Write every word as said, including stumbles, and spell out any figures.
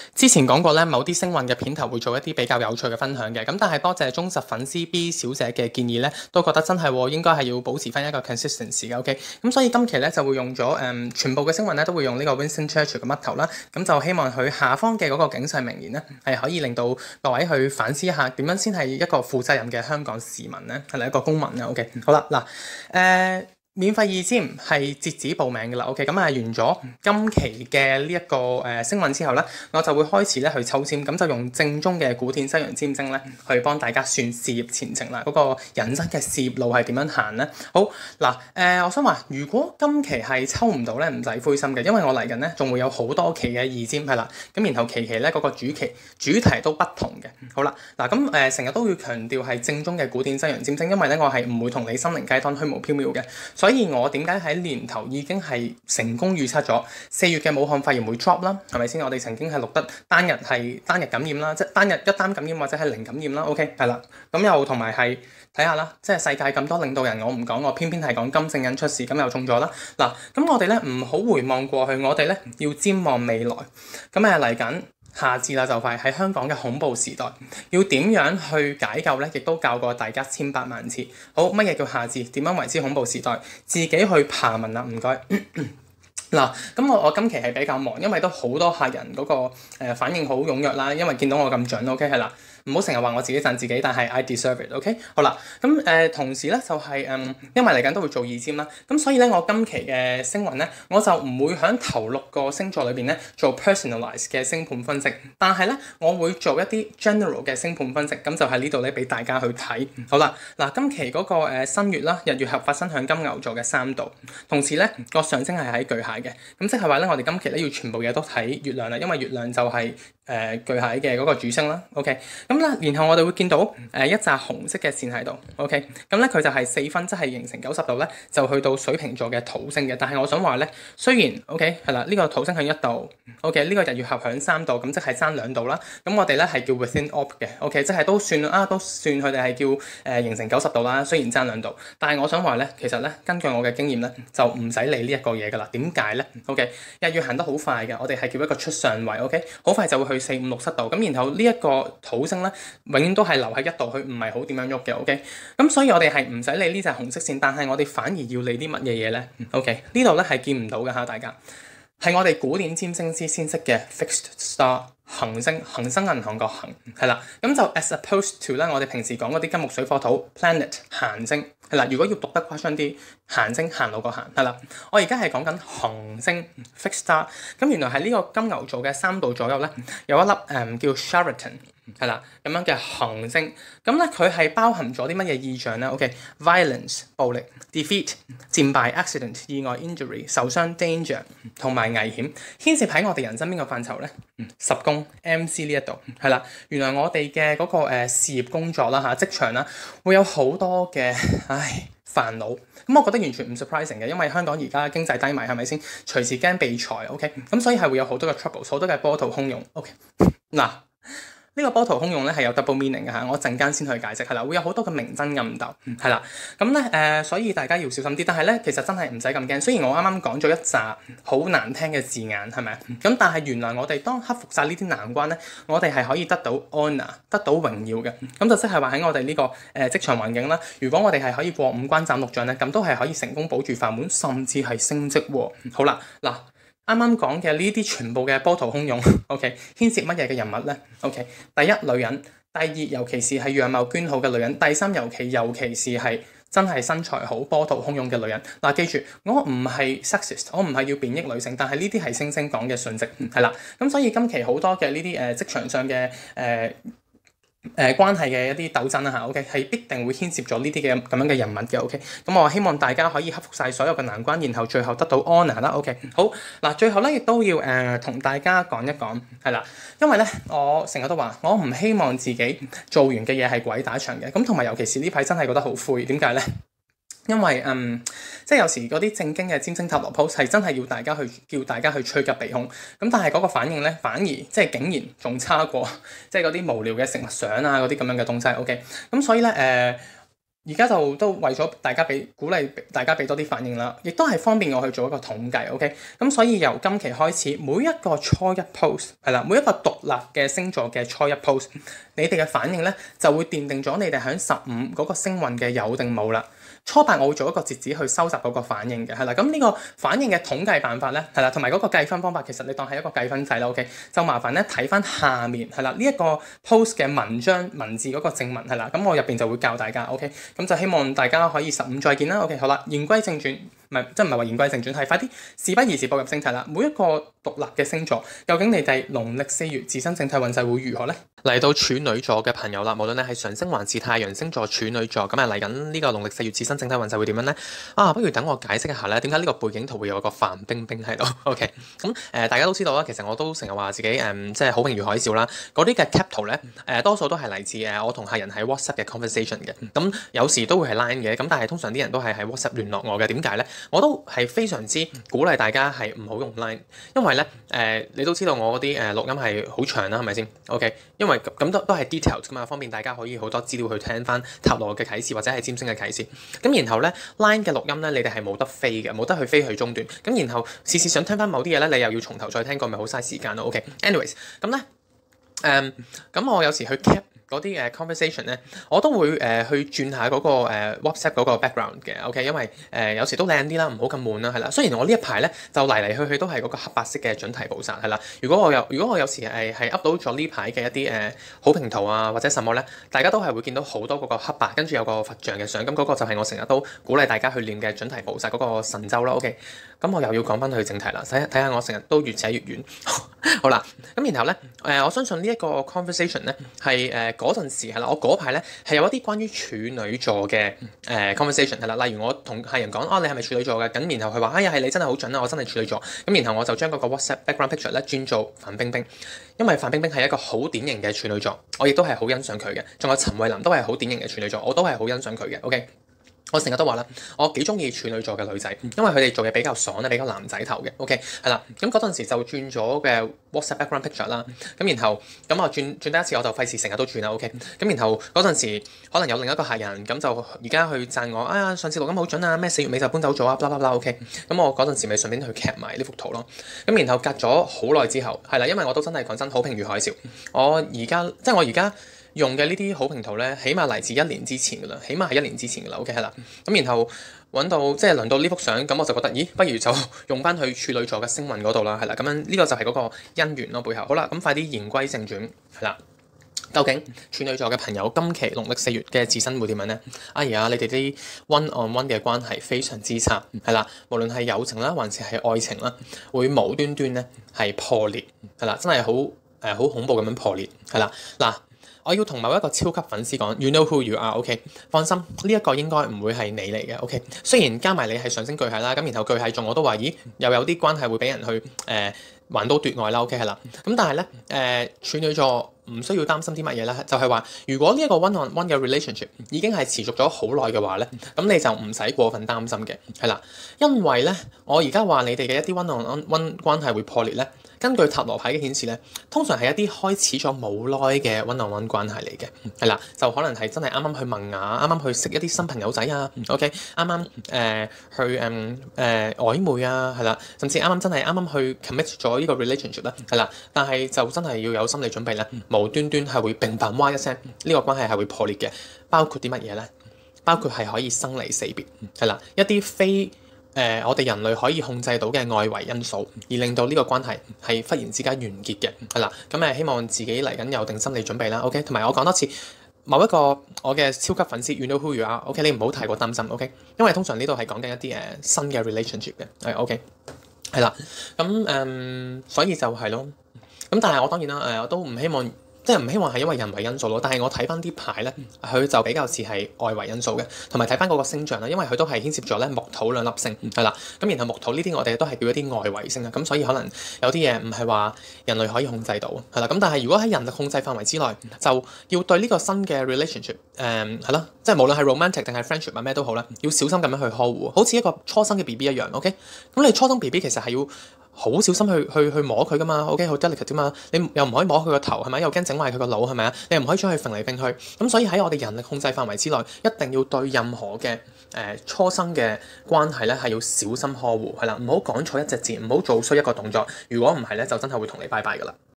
之前講過咧，某啲星運嘅片頭會做一啲比較有趣嘅分享嘅，咁但係多謝忠實粉絲 B 小姐嘅建議咧，都覺得真係應該係要保持翻一個 consistency 嘅 ，OK，咁所以今期咧就會用咗誒、嗯、全部嘅星運咧都會用呢個 Winston Churchill 嘅嘜頭啦，咁就希望佢下方嘅嗰個警世名言咧係可以令到各位去反思一下點樣先係一個負責任嘅香港市民咧，係咪一個公民啊 ？OK， 好啦，嗱，誒、呃。免費二簽係截止報名嘅啦，OK，咁啊完咗今期嘅呢一個誒、呃、星運之後咧，我就會開始咧去抽籤，咁就用正宗嘅古典西洋占星咧去幫大家算事業前程啦，嗰、那個人生嘅事業路係點樣行咧？好嗱，誒、呃，我想話如果今期係抽唔到咧，唔使灰心嘅，因為我嚟緊咧仲會有好多期嘅二簽係啦，咁然後期期咧嗰、那個主期主題都不同嘅。好啦，嗱咁誒成日都會強調係正宗嘅古典西洋占星，因為咧我係唔會同你心靈雞湯虛無縹緲嘅，所以我點解喺年頭已經係成功預測咗四月嘅武漢肺炎會 drop 啦，係咪先？我哋曾經係錄得單日係單日感染啦，即係單日一單感染或者係零感染啦。OK， 係啦，咁又同埋係睇下啦，即係世界咁多領導人，我唔講，我偏偏係講金正恩出事，咁又中咗啦。嗱，咁我哋咧唔好回望過去，我哋咧要瞻望未來。咁誒嚟緊。夏至啦，就快喺香港嘅恐怖時代，要點樣去解救呢？亦都教過大家千百萬次。好，乜嘢叫夏至？點樣為之恐怖時代？自己去爬文啦，唔該。嗱，咁我我今期係比較忙，因為都好多客人嗰、那個、呃、反應好踴躍啦，因為見到我咁準 ，OK 係啦。唔好成日話我自己讚自己，但係 I deserve it，OK？、Okay? 好啦，咁誒、呃、同時咧就係、是、嗯，因為嚟緊都會做二簽啦，咁所以咧我今期嘅星運咧，我就唔會喺頭六個星座裏邊咧做 personalize 嘅星盤分析，但係咧我會做一啲 general 嘅星盤分析，咁就喺呢度咧俾大家去睇。好啦，嗱今期嗰、那個、呃、新月啦，日月合發生響金牛座嘅三度，同時咧個上升係喺巨蟹嘅，咁即係話咧我哋今期咧要全部嘢都睇月亮啦，因為月亮就係、是。誒、呃、巨蟹嘅嗰個主星啦 ，OK，咁咧，然後我哋會見到誒、呃、一紮紅色嘅線喺度 ，OK，咁咧佢就係四分，即係形成九十度咧，就去到水瓶座嘅土星嘅。但係我想話咧，雖然 OK 係啦，呢、這個土星向一度 ，OK，呢個日月合響三度，咁即係爭兩度啦。咁我哋咧係叫 within orb 嘅 ，OK，即係都算啊，都算佢哋係叫誒、呃、形成九十度啦。雖然爭兩度，但係我想話咧，其實咧根據我嘅經驗咧，就唔使理呢一個嘢噶啦。點解咧 ？OK，日月行得好快嘅，我哋係叫一個出上位 ，OK， 好快就會去。四五六七度咁，然後呢一個土星咧，永遠都係留喺一度，佢唔係好點樣喐嘅。OK，咁所以我哋係唔使理呢隻紅色線，但係我哋反而要理啲乜嘢嘢咧 ？OK， 呢度咧係見唔到嘅嚇，大家係我哋古典占星師先識嘅 fixed star 行星，恒生銀行個行係啦。咁就 as opposed to 咧，我哋平時講嗰啲金木水火土 planet 行星係啦。如果要讀得誇張啲，行星行路個行係啦。我而家係講緊行星 fixed star。咁原來係呢個金牛座嘅三度左右咧，有一粒誒、嗯、叫 Sheraton 係啦咁樣嘅行星。咁咧佢係包含咗啲乜嘢意象咧 ？OK，violence、okay，暴力、defeat、戰敗、accident、意外、injury、受傷、danger 同埋危險，牽涉喺我哋人生邊個範疇咧？十宮 M C 呢一度係啦。原來我哋嘅嗰個、呃、事業工作啦嚇，職場啦，會有好多嘅唉煩惱。咁我覺得完全唔 surprising 嘅，因為香港而家經濟低迷係咪先？隨時驚被裁 OK，咁所以係會有好多嘅 trouble， 好多嘅波濤洶湧 OK 嗱。呢個波濤洶湧咧係有 double meaning 嘅嚇，我陣間先去解釋係啦，會有好多嘅明爭暗鬥係啦，咁咧誒，所以大家要小心啲。但係咧，其實真係唔使咁驚。雖然我啱啱講咗一紮好難聽嘅字眼係咪啊？咁但係原來我哋當克服晒呢啲難關咧，我哋係可以得到 honour， 得到榮耀嘅。咁就即係話喺我哋呢個誒職場環境啦，如果我哋係可以過五關斬六將咧，咁都係可以成功保住飯碗，甚至係升職喎。好啦，嗱。啱啱講嘅呢啲全部嘅波濤洶湧 ，OK， 牽涉乜嘢嘅人物咧 ？OK， 第一女人，第二尤其是係樣貌娟好嘅女人，第三尤其尤其是係真係身材好、波濤洶湧嘅女人。嗱、啊，記住，我唔係 sexist， 我唔係要貶抑女性，但係呢啲係星星講嘅訊息，係啦。咁所以今期好多嘅呢啲誒職場上嘅誒。呃誒、呃、關係嘅一啲鬥爭啦嚇 ，OK 係必定會牽涉咗呢啲嘅咁樣嘅人物嘅 ，OK 咁我希望大家可以克服晒所有嘅難關，然後最後得到 honour 啦 ，OK 好嗱，最後咧亦都要誒同、呃、大家講一講係啦，因為咧我成日都話我唔希望自己做完嘅嘢係鬼打牆嘅，咁同埋尤其是呢排真係覺得好灰，點解咧？因為嗯，即係有時嗰啲正經嘅占星塔羅 post 係真係要大家去叫大家去趨吉避凶，咁但係嗰個反應咧反而即係竟然仲差過即係嗰啲無聊嘅食物相啊嗰啲咁樣嘅東西。OK，咁所以咧誒。呃而家就都為咗大家俾鼓勵大家俾多啲反應啦，亦都係方便我去做一個統計 ，OK？咁所以由今期開始，每一個初一 post 係啦，每一個獨立嘅星座嘅初一 post，你哋嘅反應咧就會奠定咗你哋喺十五嗰個星運嘅有定冇啦。初八我會做一個截止去收集嗰個反應嘅，係啦，咁呢個反應嘅統計辦法咧，係啦，同埋嗰個計分方法，其實你當係一個計分制啦 ，OK？就麻煩咧睇翻下面係啦，呢一個 post 嘅文章文字嗰個正文係啦，咁我入邊就會教大家 ，OK？咁就希望大家可以十五再見啦 ，OK？好啦，言歸正傳。唔係，即係唔係話言歸正傳，係快啲事不宜遲，步入正題啦。每一個獨立嘅星座，究竟你哋農曆四月自身整體運勢會如何呢？嚟到處女座嘅朋友啦，無論你係上升還是太陽星座處女座，咁啊嚟緊呢個農曆四月自身整體運勢會點樣呢？啊，不如等我解釋一下咧，點解呢個背景圖會有個范冰冰喺度 ？OK，咁誒、呃、大家都知道啦，其實我都成日話自己誒、嗯、即係好評如海嘯啦。嗰啲嘅 cap 圖咧，誒、呃、多數都係嚟自誒我同客人喺 WhatsApp 嘅 conversation 嘅。咁有時都會係 Line 嘅，咁但係通常啲人都係喺 WhatsApp 聯絡我嘅。點解咧？我都係非常之鼓勵大家係唔好用 Line，因為咧誒、呃、你都知道我嗰啲誒錄音係好長啦，係咪先 ？OK，因為咁都都係 details 㗎嘛，方便大家可以好多資料去聽翻塔羅嘅啟示或者係占星嘅啟示。咁然後咧 Line 嘅錄音咧，你哋係冇得飛嘅，冇得去飛去中段。咁然後次次想聽翻某啲嘢咧，你又要從頭再聽過，咪好嘥時間咯。OK，anyways，、okay? 咁咧誒咁我有時去 cap嗰啲誒 conversation 咧，我都會誒、呃、去轉下嗰、那個、呃、WhatsApp 嗰個 background 嘅 ，OK，因為誒、呃、有時都靚啲啦，唔好咁悶啦，係啦。雖然我呢一排咧就嚟嚟去去都係嗰個黑白色嘅準提菩薩，係啦。如果我有如果我有時係係 up 到咗呢排嘅一啲誒、呃、好評圖啊或者什麼咧，大家都係會見到好多嗰個黑白，跟住有個佛像嘅相，咁嗰個就係我成日都鼓勵大家去念嘅準提菩薩嗰個神咒啦。OK，咁我又要講翻去正題啦，睇睇下我成日都越扯越遠。好啦，咁然後咧誒、呃，我相信呢一個 conversation 咧係誒嗰陣時係啦，我嗰排咧係有一啲關於處女座嘅誒、呃、conversation 係啦，例如我同客人講哦，你係咪處女座嘅？咁然後佢話哎呀係你真係好準啊，我真係處女座。咁然後我就將嗰個 WhatsApp background picture 咧轉做范冰冰，因為范冰冰係一個好典型嘅處女座，我亦都係好欣賞佢嘅。仲有陳慧琳都係好典型嘅處女座，我都係好欣賞佢嘅。OK。我成日都話啦，我幾中意處女座嘅女仔，因為佢哋做嘢比較爽咧，比較男仔頭嘅。OK，係啦，咁嗰陣時就轉咗嘅 WhatsApp background picture 啦。咁然後咁我轉轉第一次我就費事成日都轉啦。OK，咁然後嗰陣時可能有另一個客人咁就而家去讚我，哎呀上次錄音好準啊，咩四月尾就搬走咗啊，blah blah blah。OK，咁我嗰陣時咪順便去 cap 埋呢幅圖咯。咁然後隔咗好耐之後，係啦，因為我都真係講真好評如海嘯。我而家即係我而家用嘅呢啲好評圖咧，起碼嚟自一年之前噶啦，起碼係一年之前噶啦。OK 係啦，咁然後揾到即係輪到呢幅相，咁我就覺得，咦，不如就用翻去處女座嘅星運嗰度啦，係啦，咁樣呢個就係嗰個姻緣咯背後。好啦，咁快啲言歸正傳，係啦，究竟處女座嘅朋友今期農曆四月嘅自身會點樣呢？哎呀，你哋啲 one on one 嘅關係非常之差，係啦，無論係友情啦，還是係愛情啦，會無端端咧係破裂，係啦，真係好誒好恐怖咁樣破裂，係啦，嗱。我要同某一個超級粉絲講 ，You know who you are，OK？、Okay? 放心，呢、這、一個應該唔會係你嚟嘅，OK？雖然加埋你係上升巨蟹啦，咁然後巨蟹座我都話，咦，又有啲關係會俾人去誒、呃、橫刀奪愛啦，OK 係啦。咁但係咧誒處女座唔需要擔心啲乜嘢咧，就係、是、話如果呢一個 one on one 嘅 relationship 已經係持續咗好耐嘅話咧，咁你就唔使過分擔心嘅，係啦。因為咧，我而家話你哋嘅一啲 one on one 關係會破裂咧。根據塔羅牌嘅顯示咧，通常係一啲開始咗冇耐嘅 one on one 關係嚟嘅，係啦，就可能係真係啱啱去萌芽，啱啱去識一啲新朋友仔啊 ，OK，啱啱誒去誒誒、呃、曖昧啊，係啦，甚至啱啱真係啱啱去 commit 咗呢個 relationship 啦，係啦，但係就真係要有心理準備咧，無端端係會砰砰哇一聲，呢、這個關係係會破裂嘅，包括啲乜嘢咧？包括係可以生離死別，係啦，一啲非誒、呃，我哋人類可以控制到嘅外圍因素，而令到呢個關係係忽然之間完結嘅，係啦。咁誒，希望自己嚟緊有定心理準備啦。OK，同埋我講多次，某一個我嘅超級粉絲 You know who you are，OK，、okay? 你唔好太過擔心 OK，因為通常呢度係講緊一啲誒新嘅 relationship 嘅，係 OK，係啦。咁誒、嗯，所以就係咯。咁但係我當然啦，誒、呃，我都唔希望。即係唔希望係因為人為因素咯，但係我睇翻啲牌咧，佢就比較似係外圍因素嘅，同埋睇翻嗰個星象啦，因為佢都係牽涉咗咧木土兩粒星，係啦，咁然後木土呢啲我哋都係叫一啲外圍星啊，咁所以可能有啲嘢唔係話人類可以控制到，係啦，咁但係如果喺人嘅控制範圍之內，就要對呢個新嘅 relationship，誒係咯，即係無論係 romantic 定係 friendship 啊咩都好啦，要小心咁樣去呵護，好似一個初生嘅 B B 一樣 ，OK，咁你初生 B B 其實係要好小心去去去摸佢噶嘛，OK 好 delicate 啫嘛，你又唔可以摸佢個頭係咪？又驚整壞佢個腦係咪啊？你又唔可以將佢揈嚟揈去，咁所以喺我哋人力控制範圍之內，一定要對任何嘅誒、呃、初生嘅關係咧係要小心呵護，係啦，唔好講錯一隻字，唔好做衰一個動作，如果唔係咧就真係會同你拜拜噶啦。